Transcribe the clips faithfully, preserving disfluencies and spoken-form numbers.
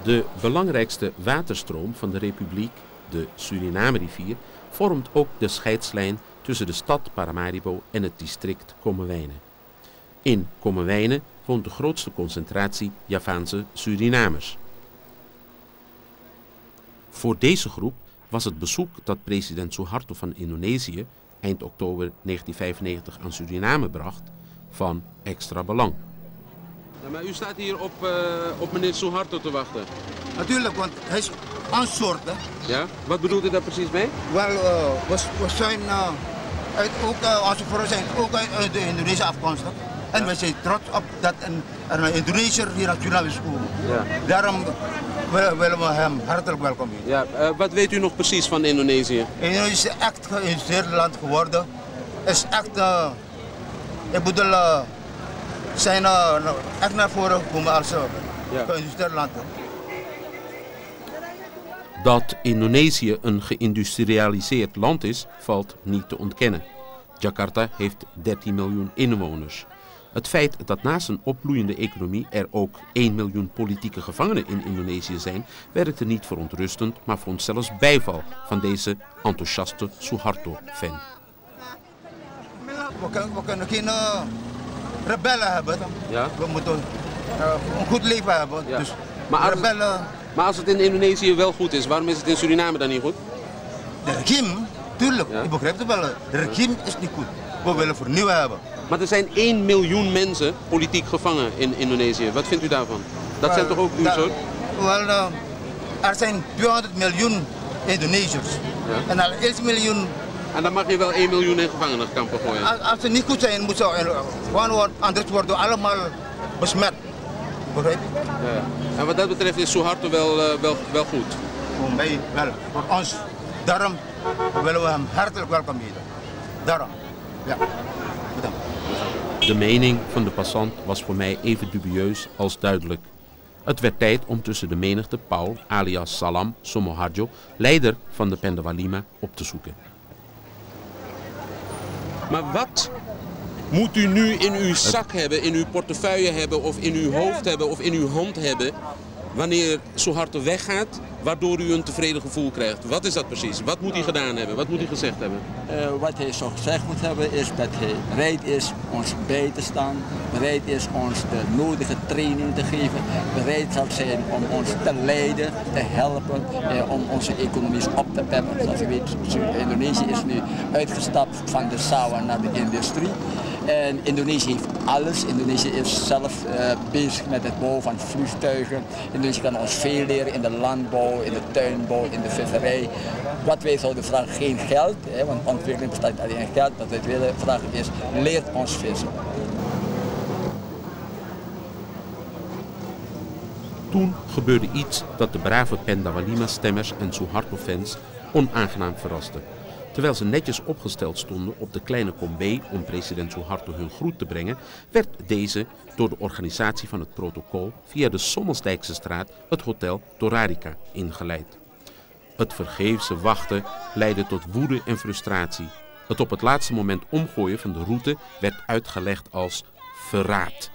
De belangrijkste waterstroom van de republiek, de Suriname-rivier, vormt ook de scheidslijn tussen de stad Paramaribo en het district Kommerwijnen. In Kommerwijnen woont de grootste concentratie Javaanse Surinamers. Voor deze groep was het bezoek dat president Suharto van Indonesië eind oktober negentien vijfennegentig aan Suriname bracht van extra belang. Ja, maar u staat hier op, uh, op meneer Suharto te wachten. Natuurlijk, want hij is ons soort. Hè? Ja? Wat bedoelt u daar precies mee? Wel, uh, we, we zijn uh, uit, ook, uh, onze vrouwen zijn ook uit, uit de Indonesische afkomstig. En ja. we zijn trots op dat een, een Indonesiër hier naar Suriname is gekomen. Ja. Daarom willen we hem hartelijk welkom heten. Ja, uh, wat weet u nog precies van Indonesië? Indonesië is echt een geïndustrialiseerd land geworden. Is echt, uh, ik bedoel, uh, zijn uh, echt naar voren gekomen als uh, ja. geïndustrialiseerd land. Dat Indonesië een geïndustrialiseerd land is, valt niet te ontkennen. Jakarta heeft dertien miljoen inwoners. Het feit dat naast een opbloeiende economie er ook één miljoen politieke gevangenen in Indonesië zijn, werkte niet verontrustend, maar vond zelfs bijval van deze enthousiaste Suharto-fan. We kunnen, we kunnen geen uh, rebellen hebben. Ja? We moeten uh, een goed leven hebben. Ja. Dus maar, als rebellen... het, maar als het in Indonesië wel goed is, waarom is het in Suriname dan niet goed? De regime, tuurlijk, ja. ik begrijp het wel. De regime is niet goed. We willen vernieuwen hebben. Maar er zijn één miljoen mensen politiek gevangen in Indonesië. Wat vindt u daarvan? Dat uh, zijn toch ook uw soort? Wel, uh, er zijn tweehonderd miljoen Indonesiërs. Ja. En al één miljoen... En dan mag je wel één miljoen in gevangenenkampen gooien? Als, als ze niet goed zijn, moeten ze gewoon anders worden allemaal besmet. Begrijp je? Ja, ja. En wat dat betreft is Suharto wel, uh, wel, wel goed? Voor mij wel, voor ons. Daarom willen we hem hartelijk welkom heten. Daarom. Ja. Bedankt. De mening van de passant was voor mij even dubieus als duidelijk. Het werd tijd om tussen de menigte Paul, alias Salam Somoharjo, leider van de Pendewalima, op te zoeken. Maar wat moet u nu in uw zak hebben, in uw portefeuille hebben, of in uw hoofd hebben, of in uw hand hebben, wanneer Suharto weggaat, waardoor u een tevreden gevoel krijgt? Wat is dat precies? Wat moet hij gedaan hebben? Wat moet hij gezegd hebben? Uh, wat hij zo gezegd moet hebben is dat hij bereid is ons bij te staan, bereid is ons de nodige training te geven, bereid zal zijn om ons te leiden, te helpen, uh, om onze economie op te peppen. Zoals u weet, Indonesië is nu uitgestapt van de sawa naar de industrie. En Indonesië heeft alles. Indonesië is zelf uh, bezig met het bouwen van vliegtuigen. Indonesië kan ons veel leren in de landbouw, in de tuinbouw, in de visserij. Wat wij zouden vragen, geen geld, hè, want ontwikkeling bestaat niet alleen in geld. Wat wij willen vragen is, leert ons vissen. Toen gebeurde iets dat de brave Pendewalima-stemmers en Suharto-fans onaangenaam verraste. Terwijl ze netjes opgesteld stonden op de kleine kombé om president Suharto hun groet te brengen, werd deze door de organisatie van het protocol via de Sommelsdijkse straat het hotel Torarica ingeleid. Het vergeefse wachten leidde tot woede en frustratie. Het op het laatste moment omgooien van de route werd uitgelegd als verraad.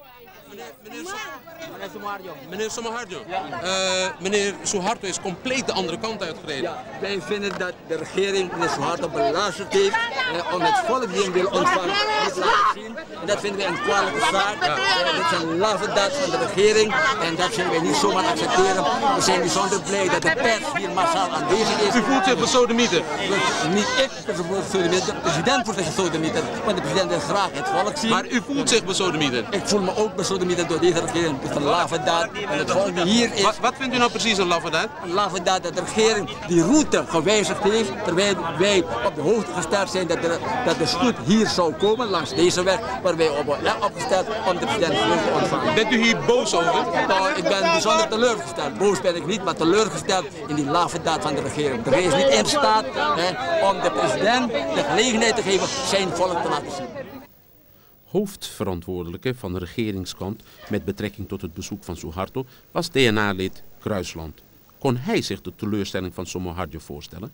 Meneer Somoharjo. Meneer Somoharjo. Ja. Uh, meneer Suharto is compleet de andere kant uitgereden. Ja, wij vinden dat de regering meneer Suharto belazerd heeft eh, om het volk die hem wil ontvangen niet laten zien. En dat vinden wij een kwalijke zaak. Ja. Uh, dit is een laffe daad van de regering en dat zullen wij niet zomaar accepteren. We zijn bijzonder blij dat de pers hier massaal aanwezig is. U voelt zich besodemieter? Niet ik, de president voelt zich besodemieter, want de president wil graag het volk zien. Maar u voelt zich besodemieter? Ik voel me ook besodemieter door deze regering. Het is een laffe daad en het volk die hier is. Wat, wat vindt u nou precies een laffe daad? Een laffe daad dat de regering die route gewijzigd heeft, terwijl wij op de hoogte gesteld zijn dat de, dat de stoet hier zou komen, langs deze weg, waar wij op hebben opgesteld om de president te ontvangen. Bent u hier boos over? Nou, ik ben bijzonder teleurgesteld. Boos ben ik niet, maar teleurgesteld in die laffe daad van de regering. De regering is niet in staat hè, om de president de gelegenheid te geven zijn volk te laten zien. Hoofdverantwoordelijke van de regeringskant met betrekking tot het bezoek van Suharto was D N A-lid Kruisland. Kon hij zich de teleurstelling van Somoharjo voorstellen?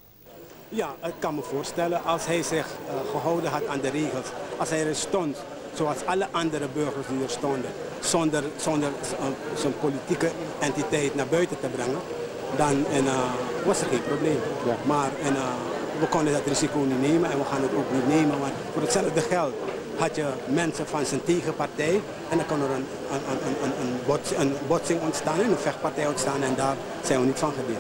Ja, ik kan me voorstellen als hij zich uh, gehouden had aan de regels. Als hij er stond zoals alle andere burgers die er stonden, zonder, zonder zijn politieke entiteit naar buiten te brengen, dan en, uh, was er geen probleem. Ja. Maar en, uh, we konden dat risico niet nemen en we gaan het ook niet nemen, want voor hetzelfde geld had je mensen van zijn tegenpartij en dan kan er een, een, een, een, een, bots, een botsing ontstaan en een vechtpartij ontstaan en daar zijn we niet van gediend.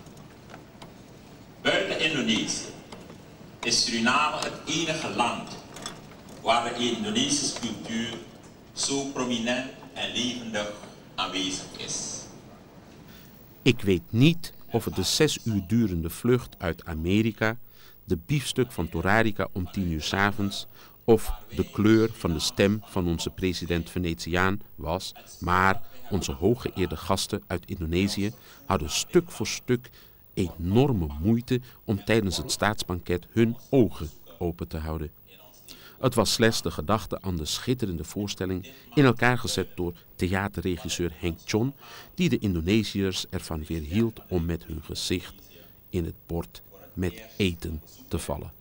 Buiten Indonesië is Suriname het enige land waar de Indonesische cultuur zo prominent en levendig aanwezig is. Ik weet niet of het de zes uur durende vlucht uit Amerika, de biefstuk van Torarica om tien uur 's avonds of de kleur van de stem van onze president Venetiaan was, maar onze hooggeëerde gasten uit Indonesië hadden stuk voor stuk enorme moeite om tijdens het staatsbanket hun ogen open te houden. Het was slechts de gedachte aan de schitterende voorstelling in elkaar gezet door theaterregisseur Henk Chon, die de Indonesiërs ervan weerhield om met hun gezicht in het bord met eten te vallen.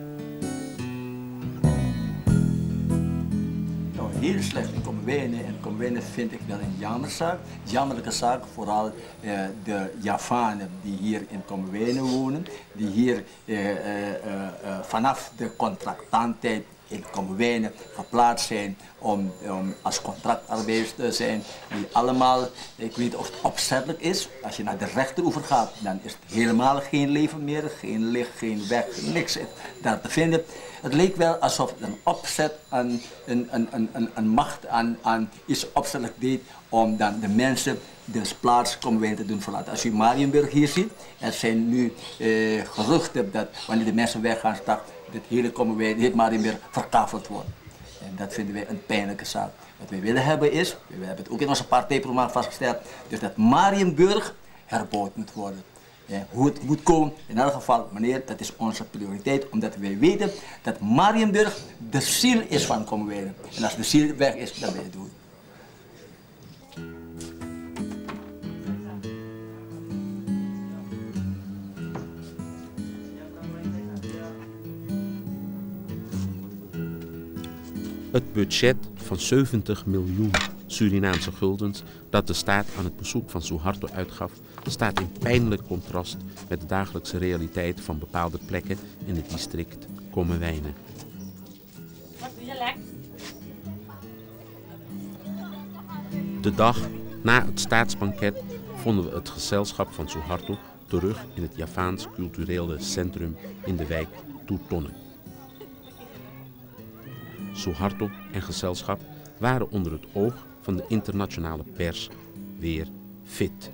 Heel slecht. Ik kom wenen en kom Komwijnen vind ik wel een jammerzaak, jammerlijke zaak, vooral uh, de Javanen die hier in Komwijnen wonen, die hier uh, uh, uh, uh, vanaf de contractantijd in Komwijnen geplaatst zijn om, om als contractarbeiders te zijn, die allemaal, ik weet niet of het opzettelijk is, als je naar de rechter over gaat, dan is het helemaal geen leven meer, geen licht, geen weg, niks daar te vinden. Het leek wel alsof het een opzet, een, een, een, een, een macht aan, aan iets opzettelijk deed om dan de mensen de plaats Komwijnen te doen verlaten. Als u Mariënburg hier ziet, er zijn nu eh, geruchten dat wanneer de mensen weggaan straks, dit hele Komwijnen, dit Mariënburg verkaveld wordt. En dat vinden wij een pijnlijke zaak. Wat wij willen hebben is, we hebben het ook in onze partijprogramma vastgesteld, dus dat Mariënburg herbouwd moet worden. Ja, hoe het moet komen, in elk geval, meneer, dat is onze prioriteit, omdat wij weten dat Mariënburg de ziel is van Komwijnen. En als de ziel weg is, dan ben je het doen. Het budget van zeventig miljoen Surinaamse guldens dat de staat aan het bezoek van Suharto uitgaf, staat in pijnlijk contrast met de dagelijkse realiteit van bepaalde plekken in het district Komwijnen. De dag na het staatsbanket vonden we het gezelschap van Suharto terug in het Javaans culturele centrum in de wijk Toutonne. Suharto en gezelschap waren onder het oog van de internationale pers weer fit.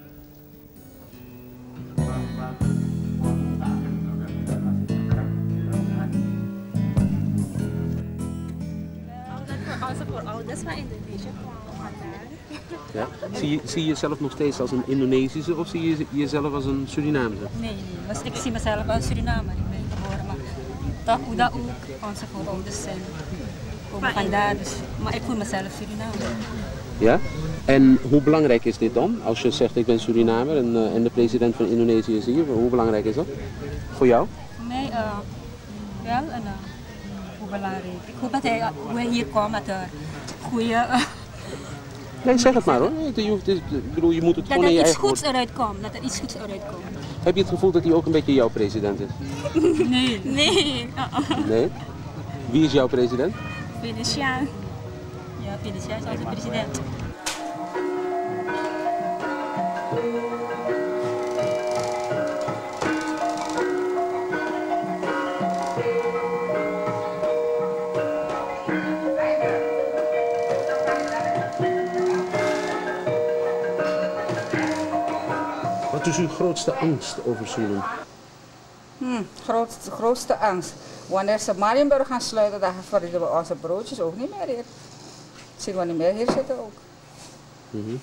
Also voor ouders van Indonesië kwamen Ja? Zie, je, zie je jezelf nog steeds als een Indonesische of zie je jezelf als een Surinaamse? Nee, nee. Ik zie mezelf als Surinamer. Ik ben geboren, maar toch hoe dat ook onze voorouders zijn. Komen vandaar, dus, maar ik voel mezelf Surinamer. Ja? En hoe belangrijk is dit dan? Als je zegt ik ben Surinamer en, uh, en de president van Indonesië is hier, hoe belangrijk is dat? Voor jou? Voor mij uh, wel en uh, hoe belangrijk. Ik hoop dat hij, hoe hij hier komt met een goede... Uh, nee, zeg het maar hoor. Je, hoeft, ik bedoel, je moet het dat gewoon in je er iets eigen goeds woord. eruit komt. Dat er iets goeds eruit komt. Heb je het gevoel dat hij ook een beetje jouw president is? Nee. Nee. Uh -uh. Nee? Wie is jouw president? Venetiaan. Ja, Venetiaan is onze president. Wat is uw grootste angst over Suriname? Hmm, grootste, grootste angst. Wanneer ze Mariënburg gaan sluiten, dan verdienen we onze broodjes ook niet meer hier. Zien we niet meer hier zitten ook. Mm-hmm.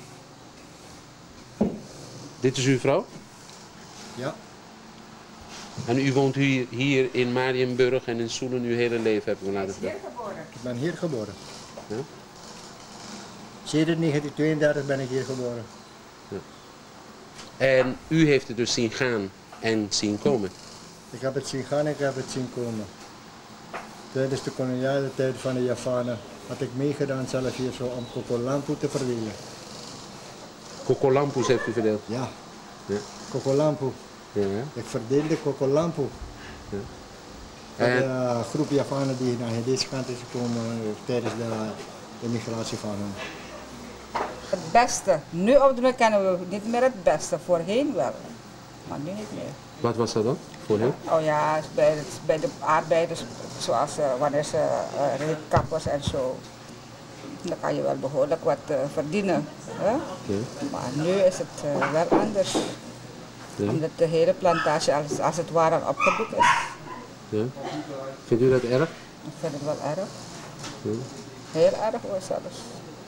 Dit is uw vrouw? Ja. En u woont hier, hier in Mariënburg en in Soelen uw hele leven, hebben we laten vertellen? Ik ben hier geboren. Ja? Sedert negentien tweeëndertig ben ik hier geboren. Ja. En u heeft het dus zien gaan en zien komen? Ik heb het zien gaan en ik heb het zien komen. Tijdens de koloniale tijd van de Javanen had ik meegedaan zelf hier zo om Kokolampu te verdelen. Kokolampu's heeft u verdeeld? Ja. Ja. Kokolampu. Ja. Ik verdeelde Kokolampu. Ja. Voor En... de uh, groep Javanen die naar deze kant is gekomen uh, tijdens de, de migratie van hen. Het beste. Nu op het moment kennen we niet meer het beste. Voorheen wel. Maar nu niet meer. Wat was dat dan? Voorheen? Oh ja, bij, het, bij de arbeiders, zoals uh, wanneer ze uh, reetkappers en zo. Dan kan je wel behoorlijk wat uh, verdienen. Hè? Ja. Maar nu is het uh, wel anders. Ja. Omdat de hele plantage als, als het ware opgedoekt is. Ja. Vindt u dat erg? Ik vind het wel erg. Ja. Heel erg hoor zelfs.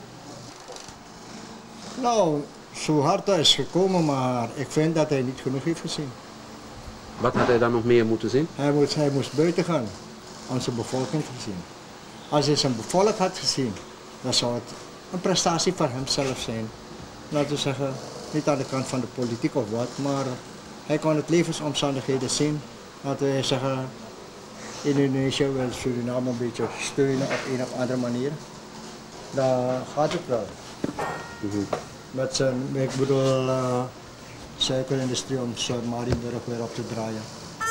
Nou, Suharto is gekomen, maar ik vind dat hij niet genoeg heeft gezien. Wat had hij dan nog meer moeten zien? Hij moest, hij moest buiten gaan, om zijn bevolking te zien. Als hij zijn bevolking had gezien, dan zou het een prestatie voor hemzelf zijn. Laten we zeggen, niet aan de kant van de politiek of wat, maar hij kon het levensomstandigheden zien. Laten we zeggen, Indonesië wil Suriname een beetje steunen op een of andere manier. daar gaat het wel. Mm-hmm. Met zijn, ik bedoel, uh, suikerindustrie om Zuid-Marienburg weer op te draaien.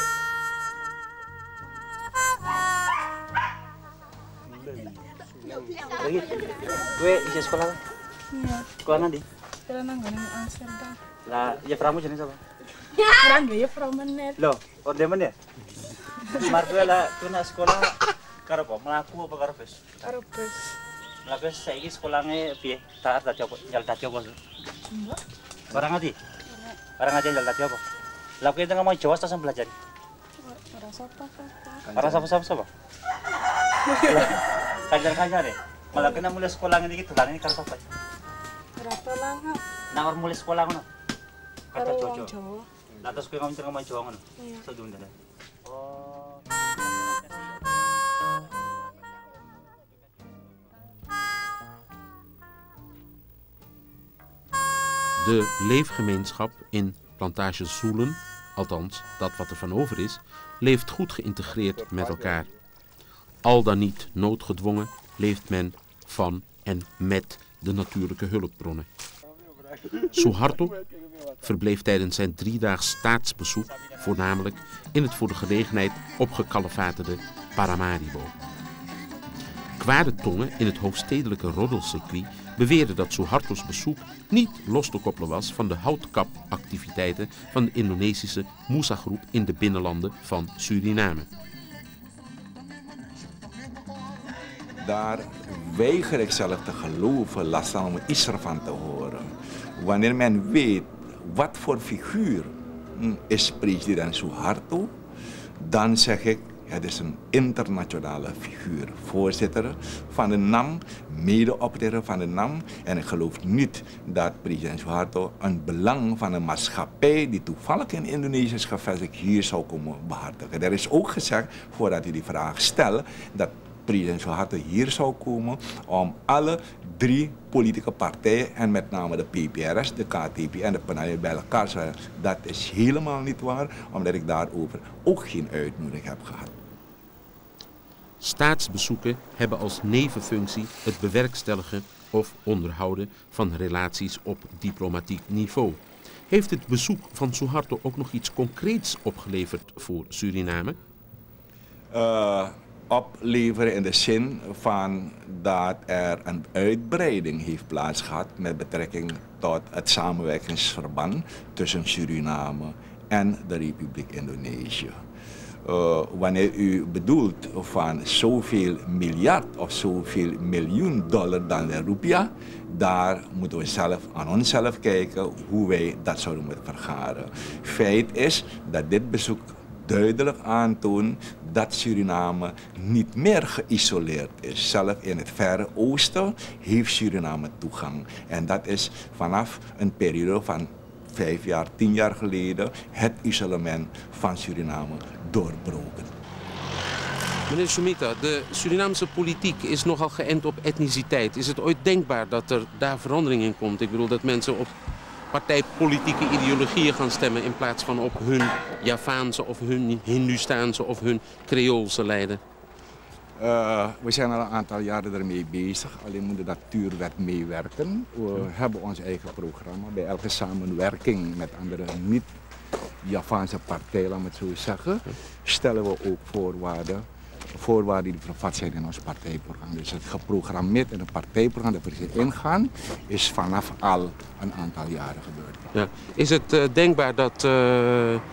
Lagi, gue isi sekolah? Iya. Sekolah nanti? Sekolah nanggung di Amsterdam. Lah, ya pramu jenis apa? Rangga ya promenet. Loh, ordemen ya? Martu lah, kena sekolah karo kok melaku apa karo bus? Karo bus. Lah bus saiki sekolahnya piye? Tak dadi apa? Nyal dadi apa? Enggak. Barang ati? Barang aja nyal dadi apa? Lah kowe tengah mau Jawa tas belajar. Ora sapa-sapa. Ora sapa-sapa. Kanjar-kanjar deh. Malah kena mulai sekolah ini gitu, ini karo sapa? Ora tolang. Nah, orang mulai sekolah ngono. Kata Karo Jojo. wong Jawa. Lah terus kowe ngomong ngomong Jawa ngono. Iya. Sedunda. Oh. De leefgemeenschap in plantage Zoelen, althans dat wat er van over is, leeft goed geïntegreerd met elkaar. Al dan niet noodgedwongen leeft men van en met de natuurlijke hulpbronnen. Suharto verbleef tijdens zijn driedaags staatsbezoek voornamelijk in het voor de gelegenheid opgekalefaterde Paramaribo. Kwade tongen in het hoofdstedelijke roddelcircuit beweerden dat Suharto's bezoek niet los te koppelen was van de houtkapactiviteiten van de Indonesische Musa-groep in de binnenlanden van Suriname. Daar weiger ik zelf te geloven, laat staan om iets ervan te horen. Wanneer men weet wat voor figuur is president Suharto, dan zeg ik, het is een internationale figuur. Voorzitter van de N A M, medeoprichter van de N A M. En ik geloof niet dat president Suharto een belang van een maatschappij die toevallig in Indonesië is gevestigd hier zou komen behartigen. Er is ook gezegd, voordat hij die vraag stelt, dat president Suharto hier zou komen om alle drie politieke partijen en met name de P P R S, de K T P en de P N A bij elkaar te zetten. Dat is helemaal niet waar, omdat ik daarover ook geen uitnodiging heb gehad. Staatsbezoeken hebben als nevenfunctie het bewerkstelligen of onderhouden van relaties op diplomatiek niveau. Heeft het bezoek van Suharto ook nog iets concreets opgeleverd voor Suriname? Uh, opleveren in de zin van dat er een uitbreiding heeft plaatsgehad met betrekking tot het samenwerkingsverband tussen Suriname en de Republiek Indonesië. Uh, wanneer u bedoelt van zoveel miljard of zoveel miljoen dollar dan de rupiah, daar moeten we zelf aan onszelf kijken hoe wij dat zouden moeten vergaren. Feit is dat dit bezoek duidelijk aantoont dat Suriname niet meer geïsoleerd is. Zelf in het Verre Oosten heeft Suriname toegang. En dat is vanaf een periode van vijf jaar, tien jaar geleden het isolement van Suriname doorbroken. Meneer Sumita, de Surinaamse politiek is nogal geënt op etniciteit. Is het ooit denkbaar dat er daar verandering in komt? Ik bedoel dat mensen op partijpolitieke ideologieën gaan stemmen in plaats van op hun Javaanse of hun Hindustaanse of hun Creoolse lijden? Uh, we zijn al een aantal jaren ermee bezig, alleen moet de natuurwet meewerken. We hebben ons eigen programma bij elke samenwerking met andere niet-Javaanse partijen, laat me het zo zeggen, stellen we ook voorwaarden, voorwaarden die vervat zijn in ons partijprogramma. Dus het geprogrammeerd in het partijprogramma dat we erin ingaan, is vanaf al een aantal jaren gebeurd. Ja. Is het uh, denkbaar dat, uh, uh,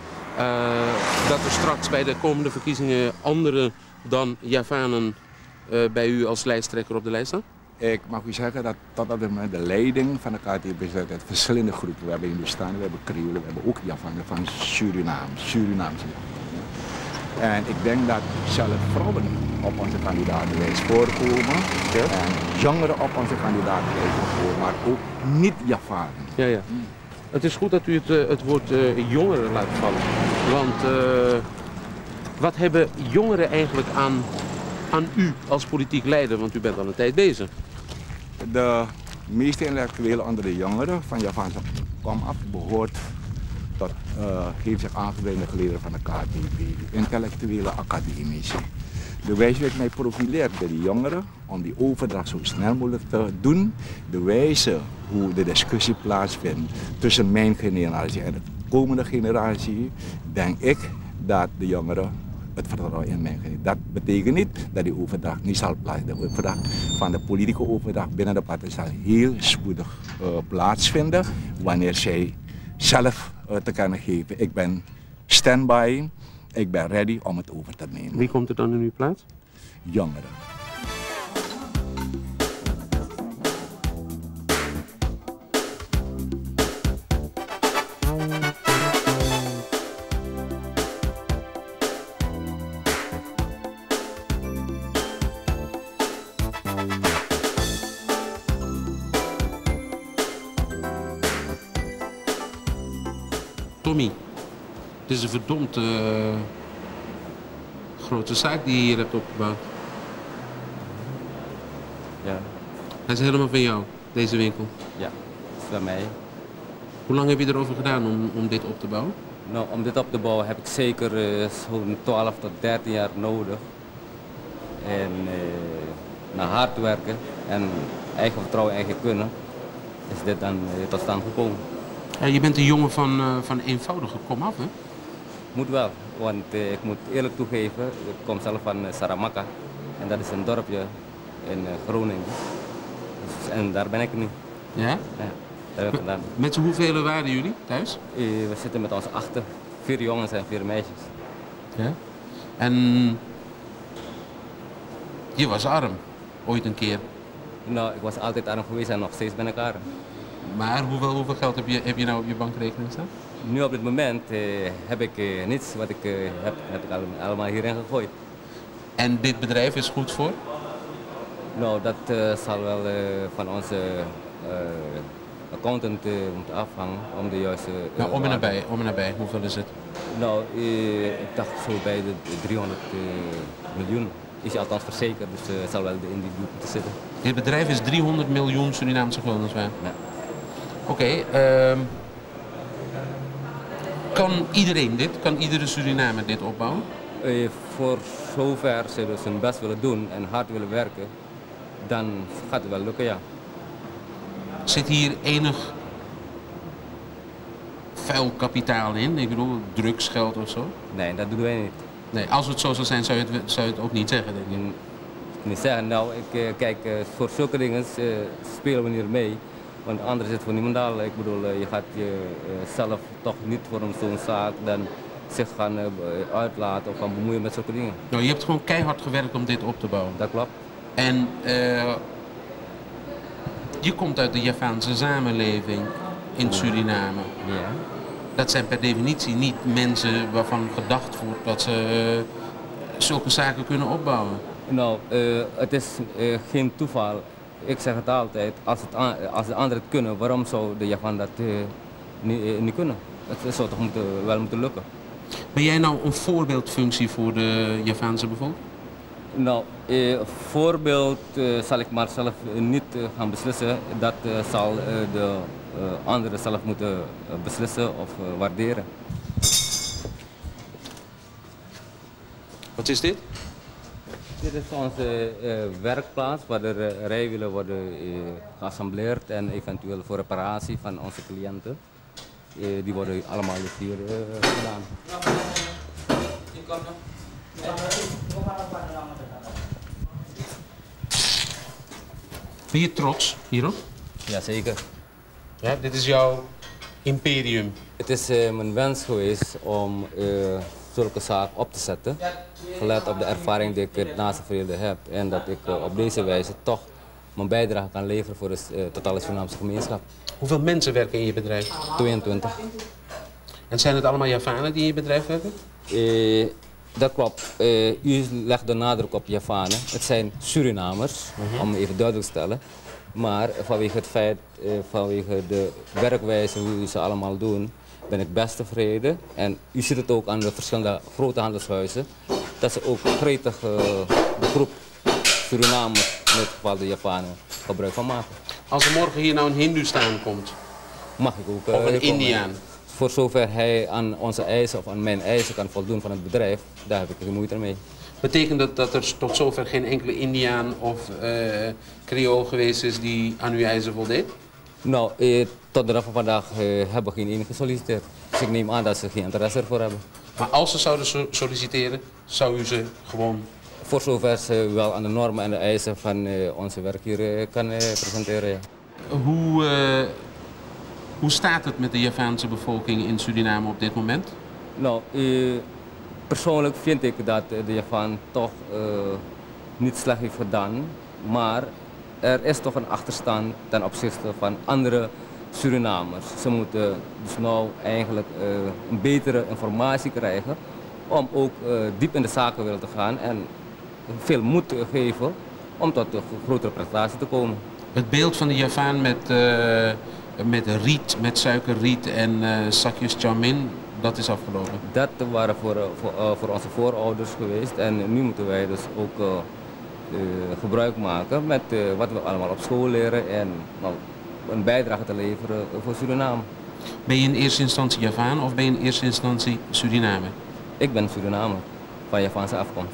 dat er straks bij de komende verkiezingen andere dan Javanen uh, bij u als lijsttrekker op de lijst staan? Ik mag u zeggen dat tot op dit moment de leiding van de K T P is uit verschillende groepen. We hebben Hindustanen, we hebben Creolen, we hebben ook Javanen van Suriname, Surinaamse Javanen. En ik denk dat zelfs vrouwen op onze kandidatenlijst voorkomen ja. En jongeren op onze kandidatenlijst voorkomen, maar ook niet-Javanen. Ja, ja. Het is goed dat u het, het woord uh, jongeren laat vallen, want uh, wat hebben jongeren eigenlijk aan, aan u als politiek leider, want u bent al een tijd bezig? De meeste intellectuelen onder de jongeren van Javaanse komaf behoort tot, uh, heeft zich aangewezen geleden van de K T P, intellectuele academici. De wijze waarop ik mij profileer bij de jongeren, om die overdracht zo snel mogelijk te doen, de wijze hoe de discussie plaatsvindt tussen mijn generatie en de komende generatie, denk ik dat de jongeren het vertrouwen in mij geven. Dat betekent niet dat die overdracht niet zal plaatsvinden. De overdracht van de politieke overdracht binnen de partij zal heel spoedig uh, plaatsvinden wanneer zij zelf uh, te kunnen geven. Ik ben standby, ik ben ready om het over te nemen. Wie komt er dan in uw plaats? Jongeren. Tommy, het is een verdomd uh, grote zaak die je hier hebt opgebouwd. Ja. Hij is helemaal van jou, deze winkel? Ja, dat is van mij. Hoe lang heb je erover gedaan om, om dit op te bouwen? Nou, om dit op te bouwen heb ik zeker uh, zo'n twaalf tot dertien jaar nodig. En uh, naar hard werken en eigen vertrouwen, eigen kunnen, is dit dan uh, tot stand gekomen. Ja, je bent een jongen van, uh, van eenvoudige komaf, hè? Moet wel, want uh, ik moet eerlijk toegeven, ik kom zelf van uh, Saramaka en dat is een dorpje in uh, Groningen. Dus, en daar ben ik nu. Ja? Ja, daar ben ik met z'n hoeveel waren jullie thuis? Uh, we zitten met ons achter, vier jongens en vier meisjes. Ja? En je was arm, ooit een keer? Nou, ik was altijd arm geweest en nog steeds ben ik arm. Maar hoeveel, hoeveel geld heb je, heb je nou op je bankrekening staan? Nu op dit moment uh, heb ik uh, niets wat ik uh, heb, heb ik allemaal hierin gegooid. En dit bedrijf is goed voor? Nou, dat uh, zal wel uh, van onze uh, accountant uh, moeten afhangen om de juiste... Uh, nou, om en nabij, om en nabij, hoeveel is het? Nou, uh, ik dacht zo bij de driehonderd miljoen. Is je althans verzekerd, dus het uh, zal wel in die buurt moeten zitten. Dit bedrijf is driehonderd miljoen Surinaamse guldens waard? Ja. Oké, okay, uh, kan iedereen dit? Kan iedere Surinamer dit opbouwen? Uh, voor zover ze dus hun best willen doen en hard willen werken, dan gaat het wel lukken, ja. Zit hier enig vuil kapitaal in? Ik bedoel, drugsgeld of zo? Nee, dat doen wij niet. Nee, als het zo zou zijn, zou je het, zou je het ook niet zeggen, denk ik? Niet zeggen, nou, ik, uh, kijk, uh, voor zulke dingen uh, spelen we hier mee. Want anders is het voor niemandal. Ik bedoel, uh, je gaat jezelf uh, toch niet voor zo'n zaak dan zich gaan uh, uitlaten of gaan bemoeien met zulke dingen. Nou, je hebt gewoon keihard gewerkt om dit op te bouwen. Dat klopt. En uh, je komt uit de Javaanse samenleving in Suriname. Ja. Dat zijn per definitie niet mensen waarvan gedacht wordt dat ze uh, zulke zaken kunnen opbouwen. Nou, uh, het is uh, geen toeval. Ik zeg het altijd, als, het aan, als de anderen het kunnen, waarom zou de Javaan dat uh, niet, uh, niet kunnen? Het zou toch moeten, wel moeten lukken. Ben jij nou een voorbeeldfunctie voor de Javaanse bevolking? Nou, uh, voorbeeld uh, zal ik maar zelf uh, niet uh, gaan beslissen. Dat uh, zal uh, de uh, anderen zelf moeten uh, beslissen of uh, waarderen. Wat is dit? Dit is onze uh, werkplaats waar de uh, rijwielen worden uh, geassembleerd en eventueel voor reparatie van onze cliënten. Uh, die worden allemaal dus hier uh, gedaan. Ben je trots hierop? Jazeker. Ja, dit is jouw imperium. Het is uh, mijn wens geweest om uh, zulke zaak op te zetten. Gelet op de ervaring die ik in het naaste verleden heb. En dat ik uh, op deze wijze toch mijn bijdrage kan leveren voor de uh, totale Surinaamse gemeenschap. Hoeveel mensen werken in je bedrijf? tweeëntwintig. En zijn het allemaal Javanen die in je bedrijf werken? Uh, dat klopt. Uh, u legt de nadruk op Javanen. Het zijn Surinamers, uh-huh. om even duidelijk te stellen. Maar vanwege het feit, uh, vanwege de werkwijze, hoe u ze allemaal doen, ben ik best tevreden. En u ziet het ook aan de verschillende grote handelshuizen, dat ze ook gretig uh, de groep Surinamers, in dit geval de Javanen, gebruik van maken. Als er morgen hier nou een Hindoestaan komt, mag ik ook. Uh, of een Indiaan, voor zover hij aan onze eisen of aan mijn eisen kan voldoen van het bedrijf, daar heb ik geen moeite mee. Betekent dat dat er tot zover geen enkele Indiaan of uh, Creool geweest is die aan uw eisen voldeed? Nou, eh, tot de dag van vandaag eh, hebben we geen enige gesolliciteerd. Dus ik neem aan dat ze geen interesse ervoor hebben. Maar als ze zouden so solliciteren, zou u ze gewoon... Voor zover ze wel aan de normen en de eisen van uh, onze werk hier uh, kan uh, presenteren, ja. Hoe, uh, hoe staat het met de Javaanse bevolking in Suriname op dit moment? Nou, uh, persoonlijk vind ik dat de Javaan toch uh, niet slecht heeft gedaan. Maar er is toch een achterstand ten opzichte van andere Surinamers. Ze moeten dus nou eigenlijk uh, een betere informatie krijgen om ook uh, diep in de zakenwereld te gaan en veel moed te geven om tot een grotere prestatie te komen. Het beeld van de Javaan met, uh, met riet, met suikerriet en uh, zakjes chow mein, dat is afgelopen? Dat waren voor, voor, uh, voor onze voorouders geweest en nu moeten wij dus ook uh, uh, gebruik maken met uh, wat we allemaal op school leren en nou, een bijdrage te leveren voor Suriname. Ben je in eerste instantie Javaan of ben je in eerste instantie Surinamer? Ik ben Surinamer, van Javaanse afkomst.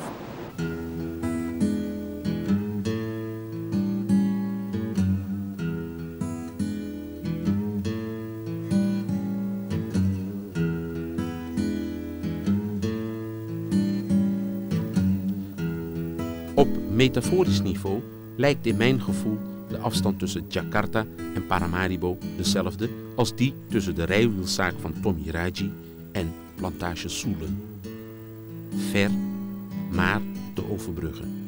Op metaforisch niveau lijkt in mijn gevoel de afstand tussen Jakarta en Paramaribo dezelfde als die tussen de rijwielzaak van Tommy Raji en Plantage Soelen. Ver, maar te overbruggen.